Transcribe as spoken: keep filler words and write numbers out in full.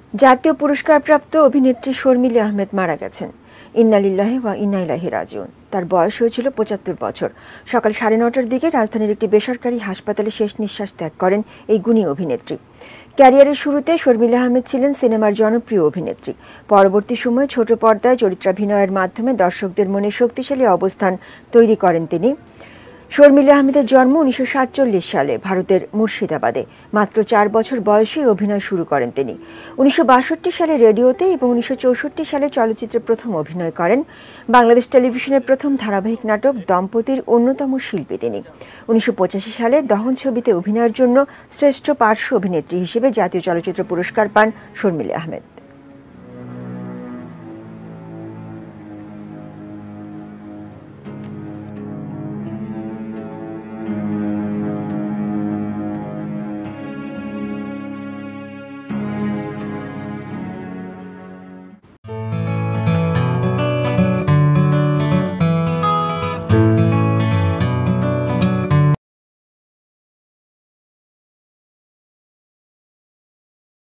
জাতীয় পুরস্কারপ্রাপ্ত অভিনেত্রী শর্মিলা আহমেদ মারা গেছেন। ইন্না লিল্লাহি ওয়া ইন্না ইলাইহি রাজিউন। তার বয়স হয়েছিল পঁচাত্তর বছর। সকাল সাড়ে নটার দিকে রাজধানীর একটি বেসরকারি হাসপাতালে শেষ নিঃশ্বাস ত্যাগ করেন এই গুণী অভিনেত্রী। ক্যারিয়ারের শুরুতে শর্মিলা আহমেদ ছিলেন সিনেমার জনপ্রিয় অভিনেত্রী। পরবর্তী সময়ে ছোট পর্দায় চরিত্রাভিনয়ের মাধ্যমে দর্শকদের মনে শক্তিশালী অবস্থান তৈরি করেন তিনি। শর্মিলা আহমেদের জন্ম উনিশশো সাতচল্লিশ সালে ভারতের মুর্শিদাবাদে। মাত্র চার বছর বয়সে অভিনয় শুরু করেন তিনি। উনিশশো বাষট্টি সালে রেডিওতে এবং উনিশশো চৌষট্টি সালে চলচ্চিত্রে প্রথম অভিনয় করেন। বাংলাদেশ টেলিভিশনের প্রথম ধারাবাহিক নাটক দম্পতির অন্যতম শিল্পী তিনি। উনিশশো পঁচাশি সালে দহন ছবিতে অভিনয়ের জন্য শ্রেষ্ঠ পার্শ্ব অভিনেত্রী হিসেবে জাতীয় চলচ্চিত্র পুরস্কার পান শর্মিলা আহমেদ।